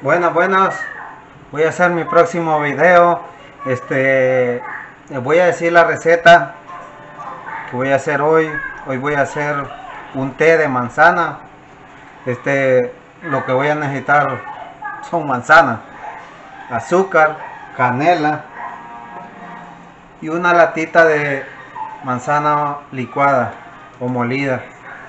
Buenas. Voy a hacer mi próximo video. Voy a decir la receta que voy a hacer hoy. Hoy voy a hacer un té de manzana. Lo que voy a necesitar son manzanas, azúcar, canela y una latita de manzana licuada o molida.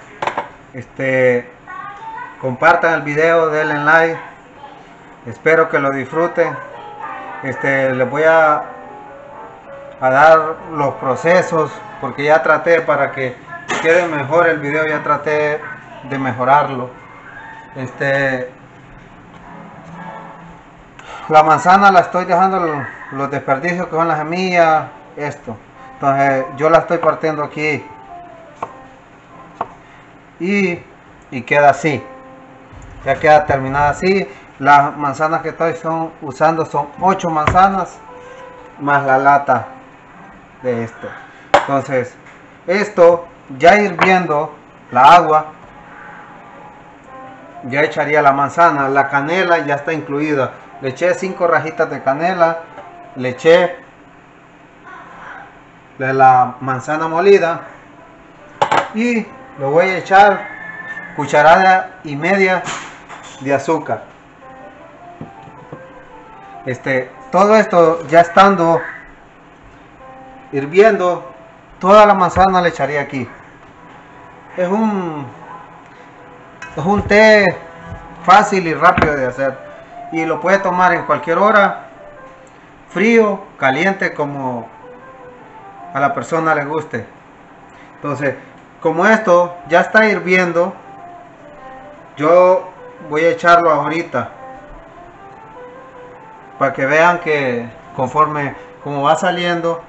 Compartan el video, denle like. Espero que lo disfruten. Les voy a dar los procesos, porque ya traté, para que quede mejor el video, ya traté de mejorarlo. La manzana la estoy dejando los desperdicios que son las semillas, entonces yo la estoy partiendo aquí y queda así, ya queda terminada así. Las manzanas que estoy usando son 8 manzanas más la lata de esto. Entonces esto ya hirviendo la agua, ya echaría la manzana. La canela ya está incluida, le eché 5 rajitas de canela, le eché de la manzana molida y le voy a echar cucharada y media de azúcar. Todo esto ya estando hirviendo, toda la manzana le echaría aquí. Es un té fácil y rápido de hacer, y lo puede tomar en cualquier hora, frío, caliente, como a la persona le guste. Entonces, como esto ya está hirviendo, yo voy a echarlo ahorita, para que vean que conforme como va saliendo,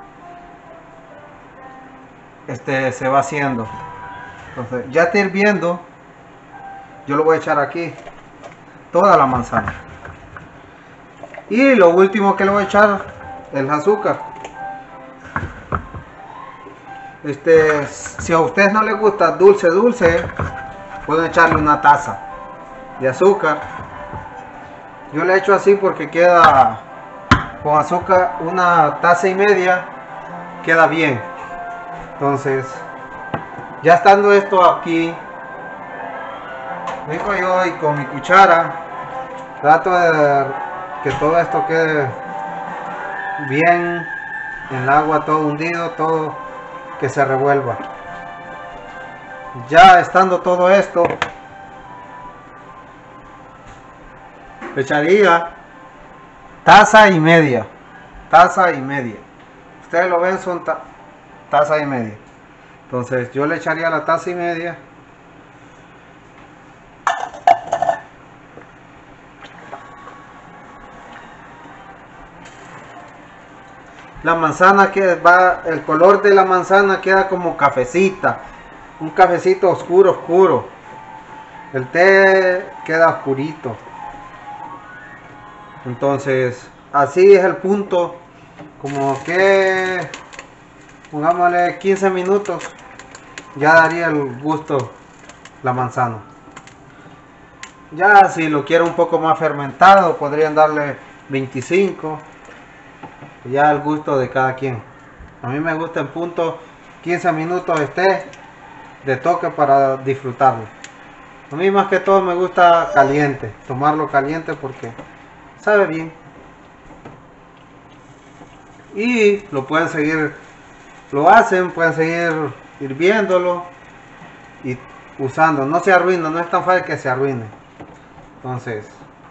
se va haciendo. Entonces ya está hirviendo, yo lo voy a echar aquí toda la manzana, y lo último que le voy a echar es el azúcar. Si a ustedes no les gusta dulce, pueden echarle una taza de azúcar. Yo le echo así porque queda con azúcar, una taza y media queda bien. Entonces, ya estando esto aquí, vengo yo y con mi cuchara trato de que todo esto quede bien en el agua, todo hundido, todo que se revuelva. Ya estando todo esto, le echaría taza y media. Ustedes lo ven, son taza y media. Entonces yo le echaría la taza y media. La manzana que va, el color de la manzana queda como cafecita, un cafecito oscuro. El té queda oscurito. Entonces así es el punto, como que pongámosle 15 minutos, ya daría el gusto la manzana. Ya si lo quiero un poco más fermentado, podrían darle 25, ya al gusto de cada quien. A mí me gusta en punto 15 minutos de toque para disfrutarlo. A mí más que todo me gusta caliente, tomarlo caliente porque sabe bien. Y lo pueden seguir, pueden seguir hirviéndolo y usando. No se arruina, no es tan fácil que se arruine. Entonces,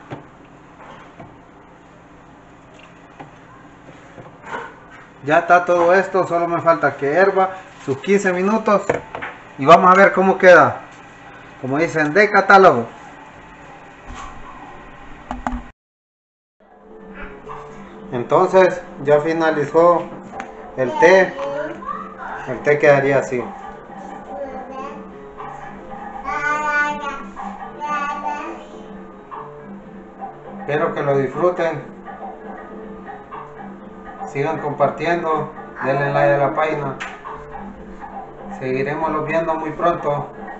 ya está todo esto, solo me falta que hierva sus 15 minutos y vamos a ver cómo queda, como dicen, de catálogo. Entonces ya finalizó el té quedaría así. Espero que lo disfruten, sigan compartiendo, denle like a la página, seguiremos viendo muy pronto.